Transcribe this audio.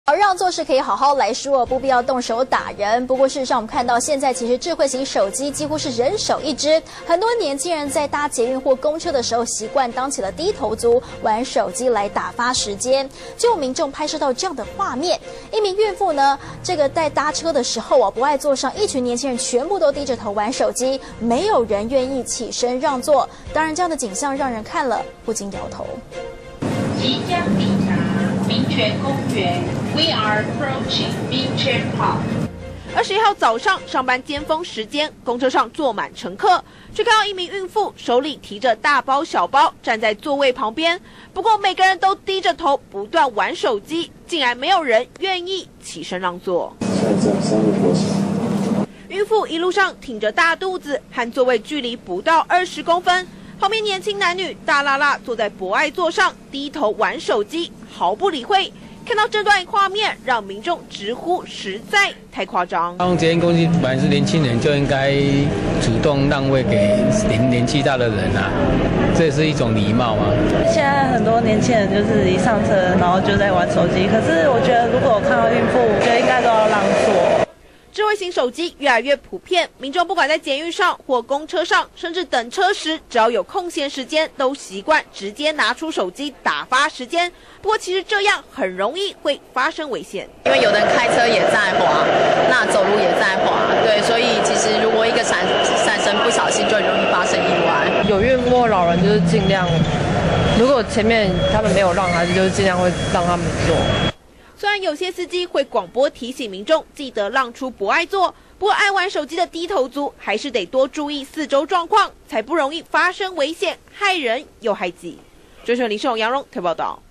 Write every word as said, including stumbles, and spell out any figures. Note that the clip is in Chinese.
而让做事可以好好来说，不必要动手打人。不过事实上，我们看到现在其实智慧型手机几乎是人手一只，很多年轻人在搭捷运或公车的时候，习惯当起了低头族，玩手机来打发时间。就有民众拍摄到这样的画面：一名孕妇呢，这个在搭车的时候啊，不爱坐上，一群年轻人全部都低着头玩手机，没有人愿意起身让座。当然，这样的景象让人看了不禁摇头。 即将抵达民权公园 ，We are approaching 民权 Park。 二十一号早上上班尖峰时间，公车上坐满乘客，却看到一名孕妇手里提着大包小包站在座位旁边。不过每个人都低着头，不断玩手机，竟然没有人愿意起身让座。孕妇一路上挺着大肚子，和座位距离不到二十公分。旁边年轻男女大拉拉坐在博爱座上，低头玩手机，毫不理会。看到这段画面，让民众直呼实在太夸张。 公捷运公司本来是年轻人，就应该主动让位给年年纪大的人啊，这是一种礼貌吗？ 现在很多年轻人就是一上车，然后就在玩手机。可是我觉得，如果看到孕妇，我觉得应该都要让座。 智慧型手机越来越普遍，民众不管在捷运上或公车上，甚至等车时，只要有空闲时间，都习惯直接拿出手机打发时间。不过，其实这样很容易会发生危险， 因为有的人开车也在滑，那走路也在滑，对，所以其实如果一个闪闪身不小心，就很容易发生意外。 有孕妇或老人就是尽量，如果前面他们没有让，还是就是尽量会让他们坐。 虽然有些司机会广播提醒民众记得让出博爱座，不过爱玩手机的低头族还是得多注意四周状况，才不容易发生危险，害人又害己。追寻林世宏、杨荣特报道。